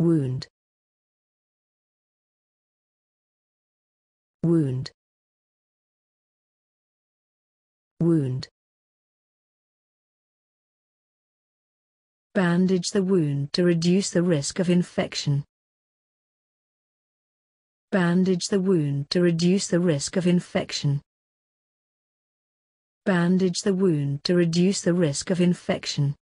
Wound. Wound. Wound. Bandage the wound to reduce the risk of infection. Bandage the wound to reduce the risk of infection. Bandage the wound to reduce the risk of infection.